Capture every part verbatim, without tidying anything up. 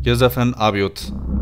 የዘፈን አብዮት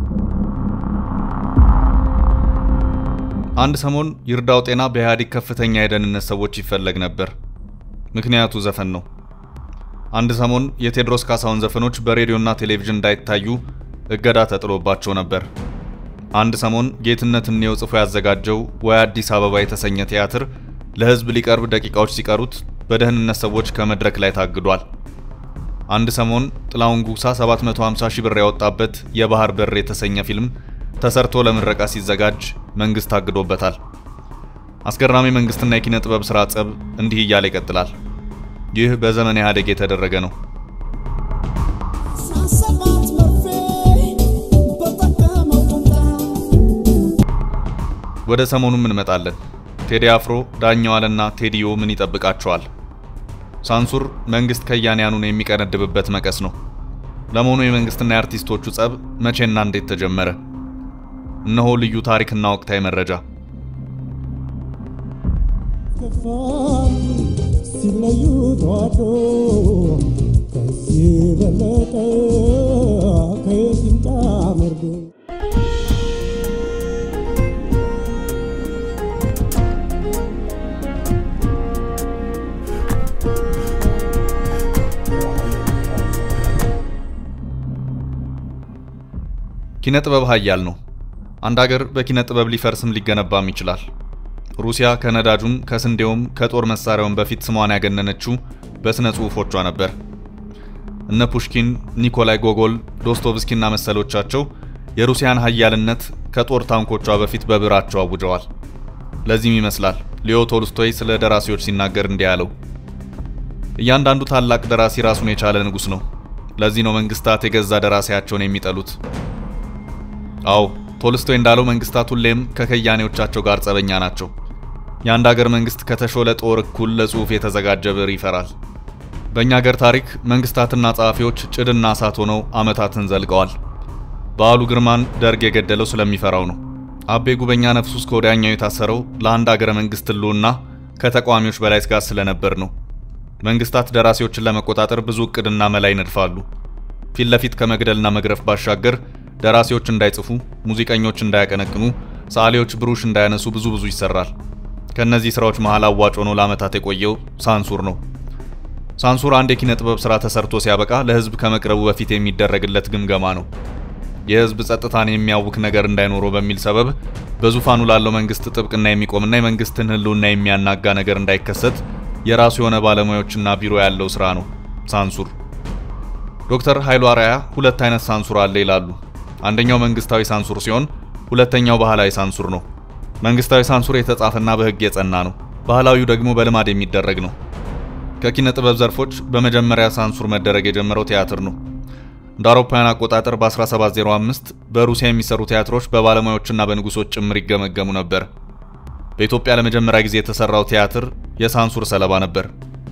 አንድ ሰሞን ይርዳው ጤና በኢህአዴግ ከፍተኛ የደህንነት ሰዎች ይፈለግ ነበር። ምክንያቱ ዘፈን ነው። አንድ ሰሞን የቴዎድሮስ ካሳሁን ዘፈኖች በሬዲዮና ቴሌቪዥን እንዳይታዩ እገዳ ተጥሎባቸው ነበር። አንድ ሰሞን ጌትነት እንየው ጽፎ ያዘጋጀው ወይ አዲስ አበባ የተሰኘ ቲያትር ለህዝብ ሊቀርብ ደቂቃዎች ሲቀሩት በደህንነት ሰዎች ከመድረክ ላይ ታግዷል። አንድ ሰሞን ጥላውን ጉሳ ሰባት መቶ ሃምሳ ሺህ ብር ያወጣበት የባህር በር የተሰኘ ፊልም ተሰርቶ ለምረቃ ሲዘጋጅ መንግስት ታግዶበታል። አስገራሚ መንግስትና የኪነ ጥበብ ስራ ጸብ እንዲህ እያለ ይቀጥላል። ይህ በዘመን ኢህአዴግ የተደረገ ነው። ወደ ሰሞኑም እንመጣለን። ቴዲ አፍሮ፣ ዳኛው አለና ቴዲዮ ምን ይጠብቃቸዋል? ሳንሱር መንግስት ከያንያኑን የሚቀነድብበት መቀስ ነው። ለመሆኑ የመንግስትና የአርቲስቶቹ ጸብ መቼና እንዴት ተጀመረ? እነሆ ልዩ ታሪክና ወቅታዊ መረጃ። ኪነ ጥበብ ኃያል ነው። አንድ ሀገር በኪነ ጥበብ ሊፈርስም ሊገነባም ይችላል። ሩሲያ ከነዳጁም ከስንዴውም ከጦር መሳሪያውም በፊት ስሟን ያገነነችው በስነ ጽሁፎቿ ነበር። እነ ፑሽኪን፣ ኒኮላይ ጎጎል፣ ዶስቶቭስኪና መሰሎቻቸው የሩሲያን ኃያልነት ከጦር ታንኮቿ በፊት በብራቸው አውጀዋል። ለዚህም ይመስላል ሊዮ ቶልስቶይ ስለ ደራሲዎች ሲናገር እንዲህ ያለው፣ እያንዳንዱ ታላቅ ደራሲ ራሱን የቻለ ንጉስ ነው። ለዚህ ነው መንግስታት የገዛ ደራሲያቸውን የሚጠሉት። አው ቶልስቶይ እንዳለው መንግስታት ሁሌም ከከያኔዎቻቸው ጋር ጸበኛ ናቸው። የአንድ ሀገር መንግስት ከተሾለ ጦር እኩል ለጽሁፍ የተዘጋጀ ብር ይፈራል። በእኛ ሀገር ታሪክ መንግስታትና ጸሐፊዎች ጭድና እሳት ሆነው አመታትን ዘልቀዋል። በዓሉ ግርማን ደርግ የገደለው ስለሚፈራው ነው። አቤ ጉበኛ ነፍሱ እስከ ወዲያኛው የታሰረው ለአንድ ሀገር መንግስት ህልውና ከተቃዋሚዎች በላይ ስጋት ስለነበር ነው። መንግስታት ደራሲዎችን ለመቆጣጠር ብዙ እቅድና መላ ይነድፋሉ። ፊት ለፊት ከመግደልና መግረፍ ባሻገር ደራሲዎች እንዳይጽፉ፣ ሙዚቀኞች እንዳያቀነቅኑ፣ ሰዓሊዎች ብሩሽ እንዳያነሱ ብዙ ብዙ ይሰራል። ከነዚህ ስራዎች መሃል አዋጭ ሆኖ ለአመታት የቆየው ሳንሱር ነው። ሳንሱር አንድ የኪነ ጥበብ ስራ ተሰርቶ ሲያበቃ ለህዝብ ከመቅረቡ በፊት የሚደረግለት ግምገማ ነው። የህዝብ ጸጥታን የሚያውክ ነገር እንዳይኖረው በሚል ሰበብ በዙፋኑ ላለው መንግስት ጥብቅና የሚቆምና የመንግስትን ህልውና የሚያናጋ ነገር እንዳይከሰት የራሱ የሆነ ባለሙያዎችና ቢሮ ያለው ስራ ነው ሳንሱር። ዶክተር ኃይሉ አርአያ ሁለት አይነት ሳንሱር አለ ይላሉ። አንደኛው መንግስታዊ ሳንሱር ሲሆን ሁለተኛው ባህላዊ ሳንሱር ነው። መንግስታዊ ሳንሱር የተጻፈና በህግ የጸና ነው። ባህላዊው ደግሞ በልማድ የሚደረግ ነው። ከኪነ ጥበብ ዘርፎች በመጀመሪያ ሳንሱር መደረግ የጀመረው ቲያትር ነው። እንደ አውሮፓውያን አቆጣጠር በ1705 በሩሲያ የሚሰሩ ቲያትሮች በባለሙያዎችና በንጉሶች ጭምር ይገመገሙ ነበር። በኢትዮጵያ ለመጀመሪያ ጊዜ የተሰራው ቲያትር የሳንሱር ሰለባ ነበር።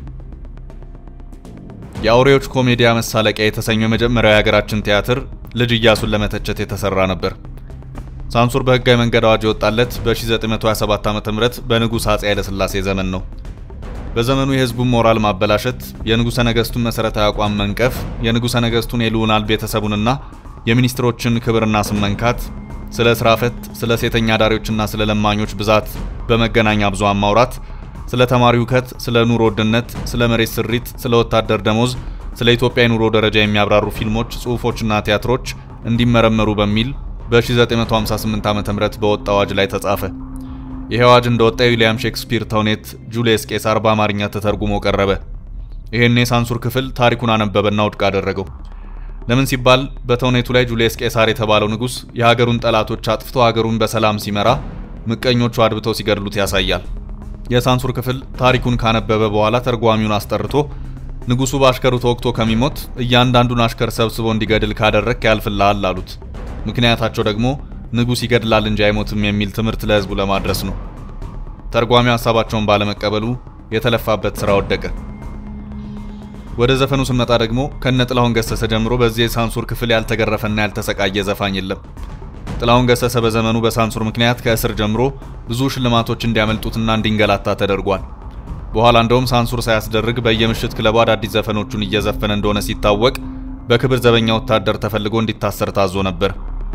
የአውሬዎች ኮሜዲያ መሳለቂያ የተሰኘው የመጀመሪያው የሀገራችን ቲያትር ልጅ ኢያሱን ለመተቸት የተሰራ ነበር። ሳንሱር በህጋዊ መንገድ አዋጅ የወጣለት በ1927 ዓመተ ምህረት በንጉስ አጼ ኃይለ ሥላሴ ዘመን ነው። በዘመኑ የህዝቡን ሞራል ማበላሸት፣ የንጉሰ ነገስቱን መሰረታዊ አቋም መንቀፍ፣ የንጉሰ ነገስቱን የልዑናን ቤተሰቡንና የሚኒስትሮችን ክብርና ስም መንካት፣ ስለ ስራ ፈት፣ ስለ ሴተኛ ዳሪዎችና ስለ ለማኞች ብዛት በመገናኛ ብዙሃን ማውራት፣ ስለ ተማሪው ከት፣ ስለ ኑሮ ውድነት፣ ስለ መሬት ስሪት፣ ስለ ወታደር ደሞዝ፣ ስለ ኢትዮጵያ ኑሮ ደረጃ የሚያብራሩ ፊልሞች፣ ጽሁፎችና ቲያትሮች እንዲመረመሩ በሚል በ1958 ዓመተ ምህረት በወጣ አዋጅ ላይ ተጻፈ። ይህ አዋጅ እንደወጣ ዊሊያም ሼክስፒር ተውኔት ጁልየስ ቄሳር በአማርኛ ተተርጉሞ ቀረበ። ይሄን የሳንሱር ክፍል ታሪኩን አነበበና ውድቅ አደረገው። ለምን ሲባል በተውኔቱ ላይ ጁልየስ ቄሳር የተባለው ንጉስ የሀገሩን ጠላቶች አጥፍቶ ሀገሩን በሰላም ሲመራ ምቀኞቹ አድብተው ሲገድሉት ያሳያል። የሳንሱር ክፍል ታሪኩን ካነበበ በኋላ ተርጓሚውን አስጠርቶ ንጉሱ ባሽከሩ ተወክቶ ከሚሞት እያንዳንዱን አሽከር ሰብስቦ እንዲገድል ካደረክ ያልፍልሃል አሉት። ምክንያታቸው ደግሞ ንጉስ ይገድላል እንጂ አይሞትም የሚል ትምህርት ለህዝቡ ለማድረስ ነው። ተርጓሚው ሐሳባቸውን ባለመቀበሉ የተለፋበት ስራ ወደቀ። ወደ ዘፈኑ ስንመጣ ደግሞ ከነጥላሁን ገሰሰ ጀምሮ በዚህ የሳንሱር ክፍል ያልተገረፈና ያልተሰቃየ ዘፋኝ የለም። ጥላሁን ገሰሰ በዘመኑ በሳንሱር ምክንያት ከእስር ጀምሮ ብዙ ሽልማቶች እንዲያመልጡትና እንዲንገላታ ተደርጓል። በኋላ እንደውም ሳንሱር ሳያስደርግ በየምሽት ክለቡ አዳዲስ ዘፈኖቹን እየዘፈነ እንደሆነ ሲታወቅ በክብር ዘበኛ ወታደር ተፈልጎ እንዲታሰር ታዞ ነበር።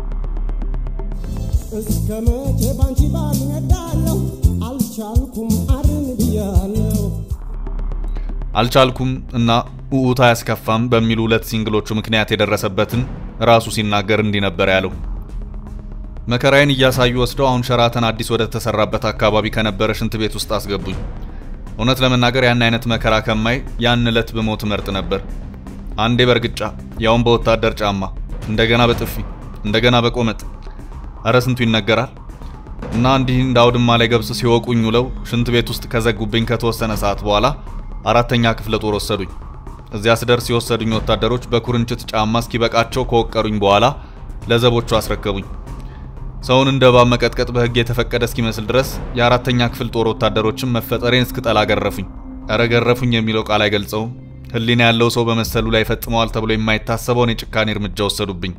እስከመቼ ባንቺ ባልነዳለው አልቻልኩም አርን ብያለው አልቻልኩም እና ኡኡታ ያስከፋም በሚሉ ሁለት ሲንግሎቹ ምክንያት የደረሰበትን ራሱ ሲናገር እንዲህ ነበር ያለው። መከራዬን እያሳዩ ወስደው አሁን ሸራተን አዲስ ወደ ተሰራበት አካባቢ ከነበረ ሽንት ቤት ውስጥ አስገቡኝ። እውነት ለመናገር ያን አይነት መከራ ከማይ ያን ዕለት በሞት መርጥ ነበር። አንዴ በርግጫ ያውን በወታደር ጫማ እንደገና በጥፊ እንደገና በቆመጥ አረ ስንቱ ይነገራል። እና እንዲህ እንዳውድማ ላይ ገብስ ሲወቁኝ ውለው ሽንት ቤት ውስጥ ከዘጉብኝ ከተወሰነ ሰዓት በኋላ አራተኛ ክፍለ ጦር ወሰዱኝ። እዚያ ስደርስ የወሰዱኝ ወታደሮች በኩርንችት ጫማ እስኪበቃቸው ከወቀሩኝ በኋላ ለዘቦቹ አስረከቡኝ። ሰውን እንደባብ መቀጥቀጥ በህግ የተፈቀደ እስኪመስል ድረስ የአራተኛ ክፍል ጦር ወታደሮችም መፈጠሬን እስክጠላ ገረፉኝ። አረ ገረፉኝ የሚለው ቃል አይገልጸውም። ህሊና ያለው ሰው በመሰሉ ላይ ፈጽመዋል ተብሎ የማይታሰበውን የጭካኔ እርምጃ ወሰዱብኝ።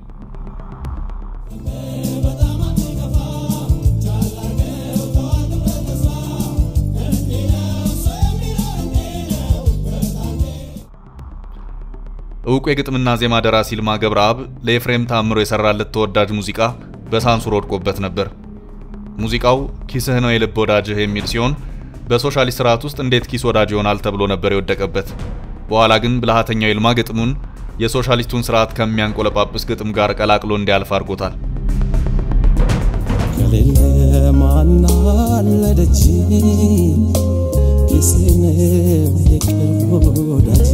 እውቁ የግጥምና ዜማ ደራሲ ይልማ ገብረአብ ለኤፍሬም ታምሮ የሰራለት ተወዳጅ ሙዚቃ በሳንሱር ወድቆበት ነበር። ሙዚቃው ኪስህ ነው የልብ ወዳጅህ የሚል ሲሆን በሶሻሊስት ስርዓት ውስጥ እንዴት ኪስ ወዳጅ ይሆናል ተብሎ ነበር የወደቀበት። በኋላ ግን ብልሃተኛው ይልማ ግጥሙን የሶሻሊስቱን ስርዓት ከሚያንቆለጳጵስ ግጥም ጋር ቀላቅሎ እንዲያልፍ አድርጎታል። ከሌለ ማናለደች ኪስህ ነው የቅርብ ወዳጅ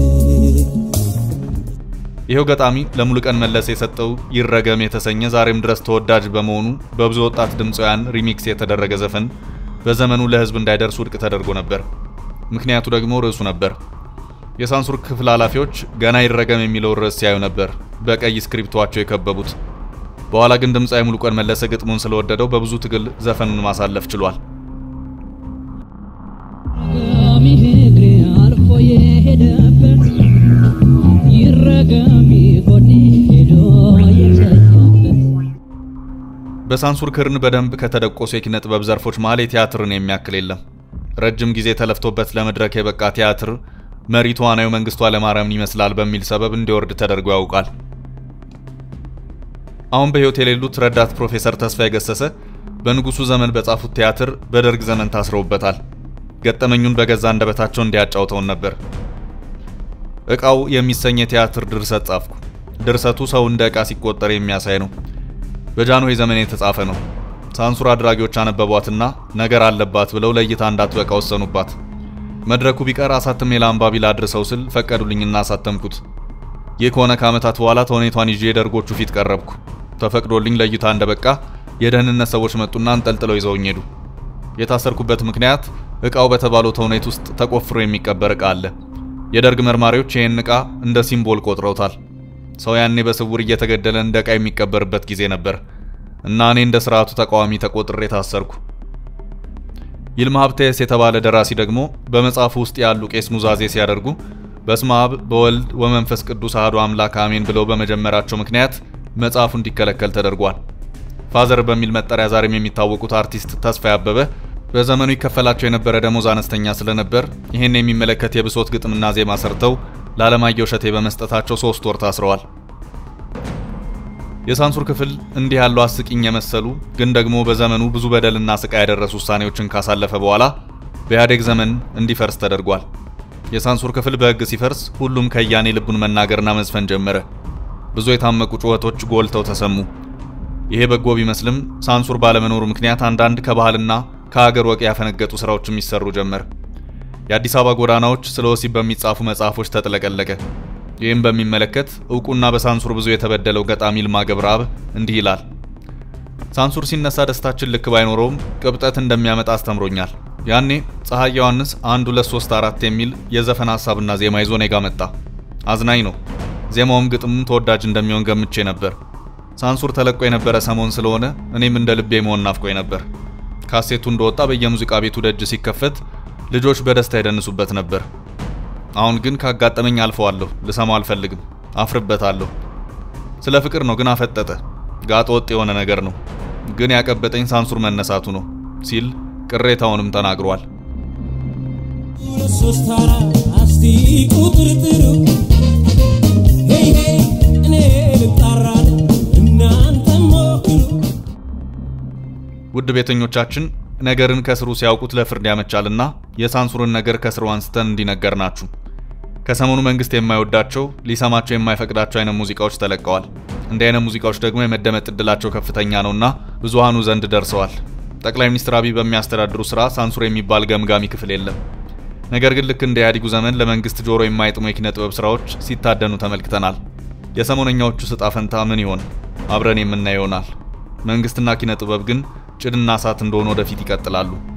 ይሄው ገጣሚ ለሙሉቀን መለሰ የሰጠው ይረገም የተሰኘ ዛሬም ድረስ ተወዳጅ በመሆኑ በብዙ ወጣት ድምጻውያን ሪሚክስ የተደረገ ዘፈን በዘመኑ ለህዝብ እንዳይደርስ ውድቅ ተደርጎ ነበር። ምክንያቱ ደግሞ ርዕሱ ነበር። የሳንሱር ክፍል ኃላፊዎች ገና ይረገም የሚለው ርዕስ ሲያዩ ነበር በቀይ ስክሪፕቷቸው የከበቡት። በኋላ ግን ድምጻዊ ሙሉቀን መለሰ ግጥሙን ስለወደደው በብዙ ትግል ዘፈኑን ማሳለፍ ችሏል። በሳንሱር ክርን በደንብ ከተደቆሱ የኪነ ጥበብ ዘርፎች መሃል የቲያትርን የሚያክል የለም። ረጅም ጊዜ ተለፍቶበት ለመድረክ የበቃ ቲያትር መሪ ተዋናዩ መንግስቱ ኃይለማርያምን ይመስላል በሚል ሰበብ እንዲወርድ ተደርጎ ያውቃል። አሁን በህይወት የሌሉት ረዳት ፕሮፌሰር ተስፋዬ ገሰሰ በንጉሱ ዘመን በጻፉት ቲያትር በደርግ ዘመን ታስረውበታል። ገጠመኙን በገዛ አንደበታቸው እንዲያጫውተውን ነበር። እቃው የሚሰኝ የቲያትር ድርሰት ጻፍኩ። ድርሰቱ ሰው እንደ እቃ ሲቆጠር የሚያሳይ ነው። በጃንሆይ ዘመን የተጻፈ ነው። ሳንሱር አድራጊዎች አነበቧትና ነገር አለባት ብለው ለይታ እንዳትበቃ ወሰኑባት። መድረኩ ቢቀር አሳተም የላምባቢ ላድርሰው ስል ፈቀዱልኝና አሳተምኩት። ይህ ከሆነ ከዓመታት በኋላ ተውኔቷን ይዤ ደርጎቹ ፊት ቀረብኩ። ተፈቅዶልኝ ለይታ እንደበቃ የደህንነት ሰዎች መጡና አንጠልጥለው ይዘውኝ ሄዱ። የታሰርኩበት ምክንያት እቃው በተባለው ተውኔት ውስጥ ተቆፍሮ የሚቀበር እቃ አለ። የደርግ መርማሪዎች ይሄን እቃ እንደ ሲምቦል ቆጥረውታል። ሰው ያኔ በስውር እየተገደለ እንደ እቃ የሚቀበርበት ጊዜ ነበር እና እኔ እንደ ስርዓቱ ተቃዋሚ ተቆጥሬ ታሰርኩ። ይልማ ሀብቴስ የተባለ ደራሲ ደግሞ በመጽሐፉ ውስጥ ያሉ ቄስ ኑዛዜ ሲያደርጉ በስመ አብ በወልድ ወመንፈስ ቅዱስ አሐዱ አምላክ አሜን ብለው በመጀመራቸው ምክንያት መጽሐፉ እንዲከለከል ተደርጓል። ፋዘር በሚል መጠሪያ ዛሬም የሚታወቁት አርቲስት ተስፋዬ አበበ በዘመኑ ይከፈላቸው የነበረ ደሞዝ አነስተኛ ስለነበር ይሄን የሚመለከት የብሶት ግጥምና ዜማ ሰርተው ለዓለማየሁ እሸቴ በመስጠታቸው ሶስት ወር ታስረዋል። የሳንሱር ክፍል እንዲህ ያለው አስቂኝ የመሰሉ ግን ደግሞ በዘመኑ ብዙ በደልና ስቃይ ያደረሱ ውሳኔዎችን ካሳለፈ በኋላ በኢህአዴግ ዘመን እንዲፈርስ ተደርጓል። የሳንሱር ክፍል በሕግ ሲፈርስ ሁሉም ከያኔ ልቡን መናገርና መዝፈን ጀመረ። ብዙ የታመቁ ጩኸቶች ጎልተው ተሰሙ። ይሄ በጎ ቢመስልም ሳንሱር ባለመኖሩ ምክንያት አንዳንድ ከባህልና ከሀገር ወቅ ያፈነገጡ ስራዎችም ይሰሩ ጀመር። የአዲስ አበባ ጎዳናዎች ስለ ወሲብ በሚጻፉ መጽሐፎች ተጥለቀለቀ። ይህም በሚመለከት እውቁና በሳንሱር ብዙ የተበደለው ገጣሚ ይልማ ገብረአብ እንዲህ ይላል። ሳንሱር ሲነሳ ደስታችን ልክ ባይኖረውም ቅብጠት እንደሚያመጣ አስተምሮኛል። ያኔ ፀሐይ ዮሐንስ አንድ ሁለት ሶስት አራት የሚል የዘፈን ሐሳብና ዜማ ይዞ ኔጋ መጣ። አዝናኝ ነው። ዜማውም ግጥሙም ተወዳጅ እንደሚሆን ገምቼ ነበር። ሳንሱር ተለቆ የነበረ ሰሞን ስለሆነ እኔም እንደ ልቤ መሆን ናፍቆኝ ነበር። ካሴቱ እንደወጣ በየሙዚቃ ቤቱ ደጅ ሲከፈት ልጆች በደስታ ይደንሱበት ነበር። አሁን ግን ካጋጠመኝ አልፈዋለሁ። ልሰማው አልፈልግም። አፍርበታለሁ። ስለ ፍቅር ነው ግን አፈጠጠ። ጋጥ ወጥ የሆነ ነገር ነው። ግን ያቀበጠኝ ሳንሱር መነሳቱ ነው ሲል ቅሬታውንም ተናግሯል። ሶስት አራት አስቲ ቁጥር ጥሩ ሄይ ሄይ ውድ ቤተኞቻችን ነገርን ከስሩ ሲያውቁት ለፍርድ ያመቻልና የሳንሱርን ነገር ከስሩ አንስተን እንዲነገርናችሁ። ከሰሞኑ መንግስት የማይወዳቸው ሊሰማቸው የማይፈቅዳቸው አይነት ሙዚቃዎች ተለቀዋል። እንደ አይነት ሙዚቃዎች ደግሞ የመደመጥ እድላቸው ከፍተኛ ነውና ብዙሃኑ ዘንድ ደርሰዋል። ጠቅላይ ሚኒስትር አብይ በሚያስተዳድሩ ስራ ሳንሱር የሚባል ገምጋሚ ክፍል የለም። ነገር ግን ልክ እንደ ኢህአዴጉ ዘመን ለመንግስት ጆሮ የማይጥሙ የኪነ ጥበብ ስራዎች ሲታደኑ ተመልክተናል። የሰሞነኛዎቹ ዕጣ ፈንታ ምን ይሆን? አብረን የምናየው ይሆናል። መንግስትና ኪነ ጥበብ ግን ጭድና እሳት እንደሆነ ወደፊት ይቀጥላሉ።